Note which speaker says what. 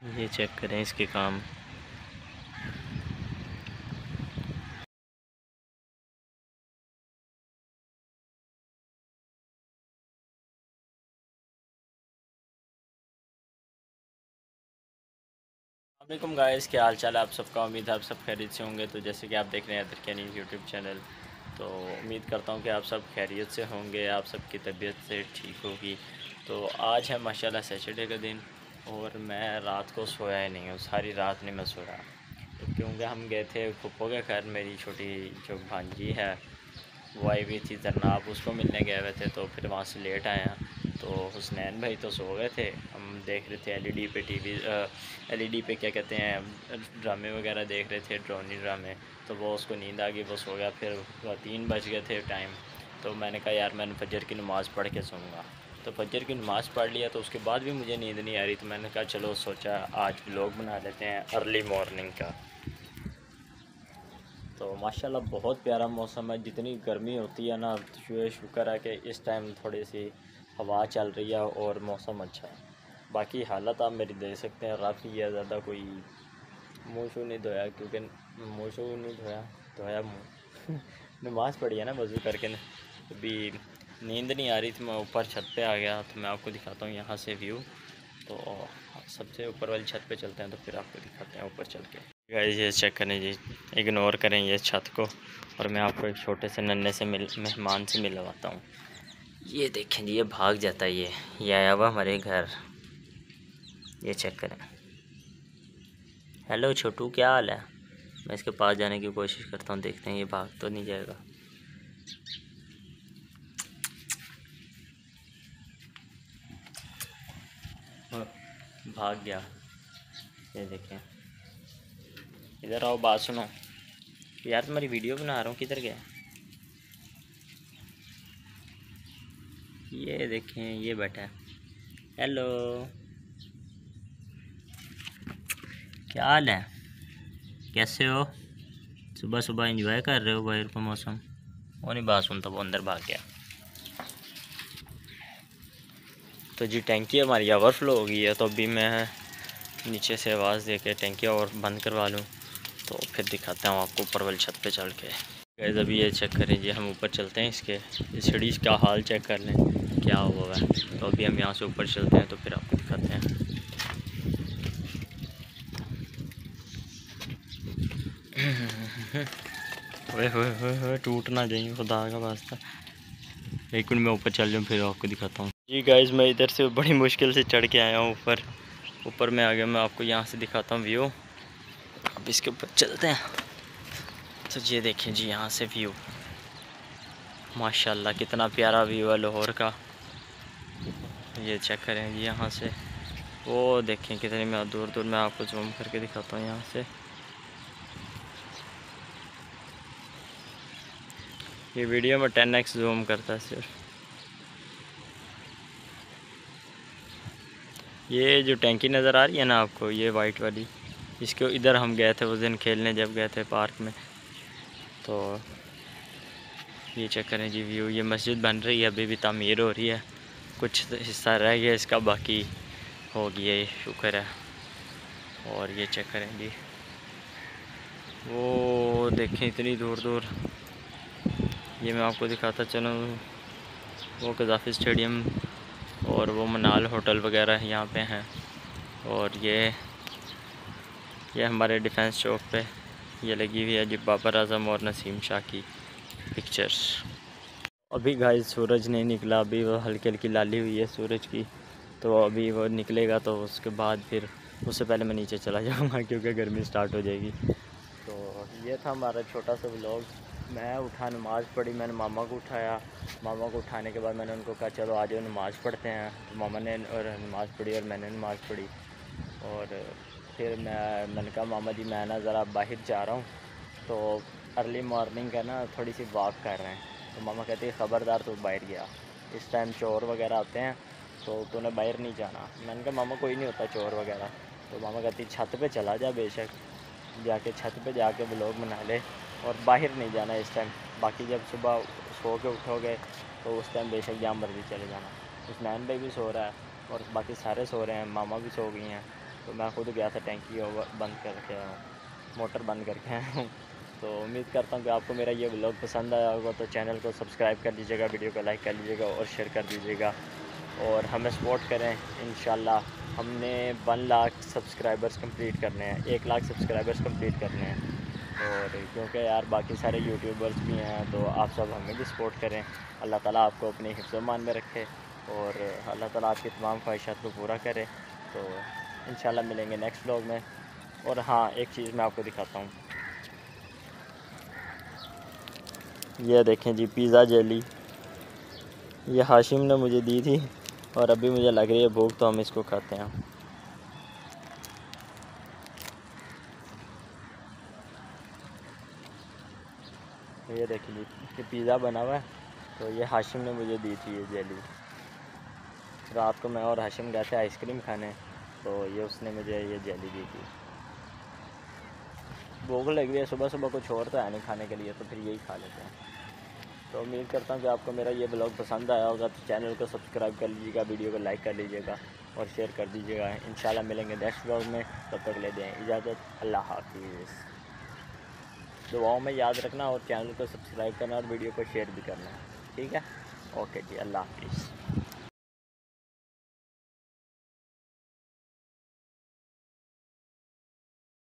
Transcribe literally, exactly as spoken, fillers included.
Speaker 1: ये चेक करें इसके काम। वालेकुम गाइस, क्या हाल चाल है आप सबका। उम्मीद है आप सब खैरियत से होंगे। तो जैसे कि आप देख रहे हैं अदरकैनी यूट्यूब चैनल, तो उम्मीद करता हूं कि आप सब खैरियत से होंगे, आप सबकी तबीयत से ठीक होगी। तो आज है माशाल्लाह सैटरडे का दिन और मैं रात को सोया ही नहीं हूँ, सारी रात नहीं मैं सोया। तो क्योंकि हम गए थे फुप्पो के घर, मेरी छोटी जो भांजी है वो आई हुई थी जरनाब, उसको मिलने गए हुए थे। तो फिर वहाँ से लेट आए हैं। तो हुसनैन भाई तो सो गए थे, हम देख रहे थे एलईडी पे टीवी, एलईडी पे क्या कहते हैं ड्रामे वगैरह देख रहे थे, ड्रोनी ड्रामे। तो वो उसको नींद आ गई, वो सो गया। फिर तीन बज गए थे टाइम। तो मैंने कहा यार मैं फजर की नमाज़ पढ़ के सोऊंगा। तो फजर की नमाज़ पढ़ लिया, तो उसके बाद भी मुझे नींद नहीं आ रही। तो मैंने कहा चलो सोचा आज व्लॉग बना लेते हैं अर्ली मॉर्निंग का। तो माशाल्लाह बहुत प्यारा मौसम है। जितनी गर्मी होती है ना, तो शुक्र है कि इस टाइम थोड़ी सी हवा चल रही है और मौसम अच्छा है। बाकी हालत आप मेरी देख सकते हैं, काफ़ी है ज़्यादा। कोई मुँह शू नहीं धोया, क्योंकि मुँह शू नहीं धोया धोया मुँह नमाज़ पढ़ी है ना वज़ू करके न। अभी नींद नहीं आ रही थी, मैं ऊपर छत पे आ गया। तो मैं आपको दिखाता हूँ यहाँ से व्यू। तो सबसे ऊपर वाली छत पे चलते हैं, तो फिर आपको दिखाते हैं ऊपर चल के। गाइस ये चेक करें जी, इग्नोर करें ये छत को, और मैं आपको एक छोटे से नन्हे से मिल मेहमान से मिलवाता हूँ। ये देखें जी, ये भाग जाता है, ये ये आया हुआ हमारे घर। ये चेक करें। हेलो छोटू, क्या हाल है। मैं इसके पास जाने की कोशिश करता हूँ, देखते हैं ये भाग तो नहीं जाएगा। भाग गया। ये देखें, इधर आओ, बात सुनो यार, तुम्हारी वीडियो बना रहा हूँ, किधर गया। ये देखें, ये बैठा है। हेलो, क्या हाल है, कैसे हो। सुबह सुबह एंजॉय कर रहे हो बाहर का मौसम। वो नहीं बात सुनता, वो अंदर भाग गया। तो जी टैंकी हमारी ओवरफ्लो हो गई है, तो अभी मैं नीचे से आवाज़ दे के टैंकी और बंद करवा लूँ, तो फिर दिखाता हूँ आपको ऊपर वाली छत पे चढ़ के। गाइस अभी ये चेक करें जी, हम ऊपर चलते हैं, इसके इस सीढ़ी का हाल चेक कर लें क्या हुआ है। तो अभी हम यहाँ से ऊपर चलते हैं, तो फिर आपको दिखाते हैं। ओए होए होए होए, टूट ना जाइए खुदा का वास्ता। एक मिनट मैं ऊपर चल जाऊँ, फिर आपको दिखाता हूँ। जी गाइस मैं इधर से बड़ी मुश्किल से चढ़ के आया हूँ ऊपर। ऊपर में आ गया, मैं आपको यहाँ से दिखाता हूँ व्यू। अब इसके ऊपर चलते हैं। तो ये देखें जी, यहाँ से व्यू माशाल्लाह कितना प्यारा व्यू है लाहौर का। ये चेक करें जी, यहाँ से वो देखें कितनी, मैं दूर दूर में आपको जूम करके दिखाता हूँ यहाँ से। ये वीडियो में टेन एक्स जूम करता है सिर्फ। ये जो टैंकी नज़र आ रही है ना आपको, ये वाइट वाली, इसके इधर हम गए थे उस दिन खेलने, जब गए थे पार्क में। तो ये चेक करें जी व्यू। ये मस्जिद बन रही है, अभी भी तामीर हो रही है, कुछ हिस्सा रह गया इसका, बाकी हो गया, ये शुक्र है। और ये चेक करें जी, वो देखें इतनी दूर दूर। ये मैं आपको दिखाता चलूँ, वो कज़ाफ़ी स्टेडियम और वो मनाल होटल वगैरह यहाँ पे हैं। और ये ये हमारे डिफेंस चौक पे ये लगी हुई है जी बाबर आज़म और नसीम शाह की पिक्चर्स। अभी गाइस सूरज नहीं निकला, अभी वो हल्की हल्की लाली हुई है सूरज की। तो अभी वो निकलेगा, तो उसके बाद फिर उससे पहले मैं नीचे चला जाऊँगा, क्योंकि गर्मी स्टार्ट हो जाएगी। तो ये था हमारा छोटा सा व्लॉग। मैं उठा, नमाज़ पढ़ी, मैंने मामा को उठाया। मामा को उठाने के बाद मैंने उनको कहा चलो आज नमाज़ पढ़ते हैं। तो मामा ने और नमाज़ पढ़ी और मैंने नमाज़ पढ़ी। और फिर मैं मैंने कहा मामा जी मैं ना ज़रा बाहर जा रहा हूँ, तो अर्ली मॉर्निंग का ना थोड़ी सी वॉक कर रहे हैं। तो मामा कहती है ख़बरदार तू बाहर गया, इस टाइम चोर वगैरह आते हैं, तो तूने बाहर नहीं जाना। मैंने कहा मामा कोई नहीं होता चोर वगैरह। तो मामा कहती छत पे चला जा, बेशक जाके छत पे जाके व्लॉग बना ले, और बाहर नहीं जाना इस टाइम। बाकी जब सुबह सो के उठोगे तो उस टाइम बेशक जहाँ मर्जी चले जाना। उस्मान भाई भी सो रहा है और बाकी सारे सो रहे हैं, मामा भी सो गई हैं। तो मैं खुद गया था, टैंकी बंद करके आया हूँ, मोटर बंद करके आया हूँ। तो उम्मीद करता हूँ कि आपको मेरा ये व्लॉग पसंद आया होगा, तो चैनल को सब्सक्राइब कर लीजिएगा, वीडियो को लाइक कर लीजिएगा और शेयर कर दीजिएगा और हमें सपोर्ट करें। इंशाल्लाह हमने वन लाख सब्सक्राइबर्स कंप्लीट करने हैं, एक लाख सब्सक्राइबर्स कंप्लीट करने हैं। और क्योंकि यार बाकी सारे यूट्यूबर्स भी हैं, तो आप सब हमें भी सपोर्ट करें। अल्लाह ताला आपको अपने हिफ्ज़-ओ-मान में रखे और अल्लाह ताला आपकी तमाम ख्वाहिशात को पूरा करे। तो इंशाल्लाह मिलेंगे नेक्स्ट व्लॉग में। और हाँ, एक चीज़ मैं आपको दिखाता हूँ, ये देखें जी, पिज़्ज़ा जेली, ये हाशिम ने मुझे दी थी और अभी मुझे लग रही है भूख, तो हम इसको खाते हैं। ये देखिए जी, ये पिज़्ज़ा बना हुआ है, तो ये हाशिम ने मुझे दी थी ये जेली। रात को मैं और हाशिम गए थे आइसक्रीम खाने, तो ये उसने मुझे ये जेली दी थी। भूख लग रही है, सुबह सुबह कुछ और तो है नहीं खाने के लिए, तो फिर यही खा लेते हैं। तो उम्मीद करता हूँ कि आपको मेरा ये ब्लॉग पसंद आया होगा, तो चैनल को सब्सक्राइब कर लीजिएगा, वीडियो को लाइक कर लीजिएगा और शेयर कर दीजिएगा। इंशाल्लाह मिलेंगे नेक्स्ट ब्लॉग में, तब तक ले दें इजाज़त। अल्लाह हाफिज़। दुआओं में याद रखना और चैनल को सब्सक्राइब करना और वीडियो को शेयर भी करना, ठीक है। ओके जी, अल्लाह हाफिज़।